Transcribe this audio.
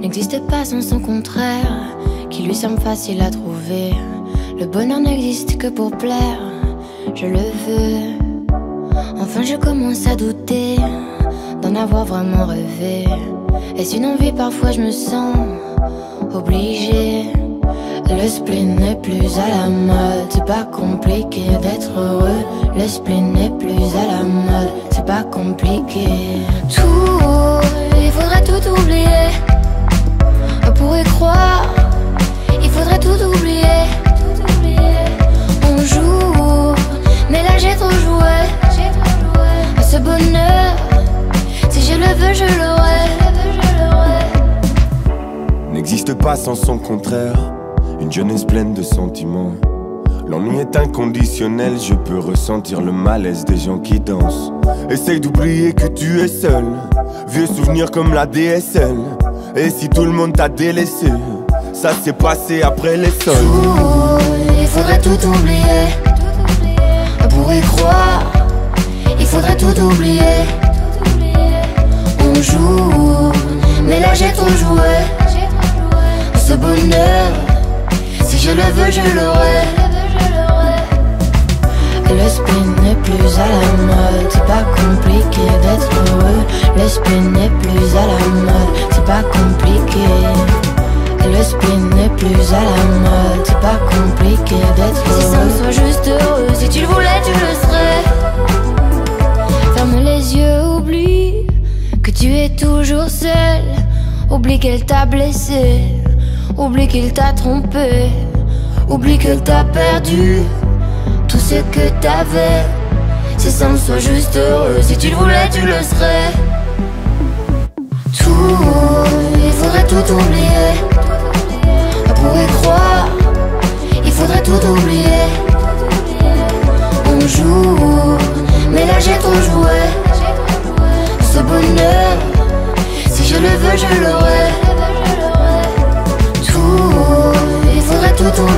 n'existe pas sans son contraire, qui lui semble facile à trouver. Le bonheur n'existe que pour plaire, je le veux. Enfin je commence à douter d'en avoir vraiment rêvé. Est-ce une envie? Parfois je me sens obligée. Le spleen n'est plus à la mode, c'est pas compliqué d'être heureux. Le spleen n'est plus à la mode, c'est pas compliqué. Tout, il faudrait tout oublier. On pourrait croire, il faudrait tout oublier. On joue, mais là j'ai trop joué. Ce bonheur, si je le veux, je l'aurai. N'existe pas sans son contraire, une jeunesse pleine de sentiments. L'ennui est inconditionnel, je peux ressentir le malaise des gens qui dansent. Essaye d'oublier que tu es seul, vieux souvenirs comme la DSL. Et si tout le monde t'a délaissé, ça s'est passé après les sols. Il faudrait tout oublier. Pour y croire, il faudrait tout oublier. On joue, mais là j'ai trop joué. Ce bonheur, si je le veux, je l'aurai. Le spleen n'est plus à la mode, c'est pas compliqué d'être heureux. Le spleen n'est plus à la mode, c'est pas compliqué. Le spleen n'est plus à la mode, c'est pas compliqué d'être heureux. Si ça me soit juste heureux, si tu le voulais, tu le serais. Ferme les yeux, oublie que tu es toujours seul. Oublie qu'elle t'a blessé, oublie qu'il t'a trompé, oublie qu'elle t'a perdu tout ce que t'avais. Si ça me soit juste heureux, si tu le voulais, tu le serais. Tout, il faudrait tout oublier. Pour y croire, il faudrait tout oublier. On joue, mais là j'ai trop joué. Ce bonheur, si je le veux, je l'aurai. Tout, il faudrait tout oublier.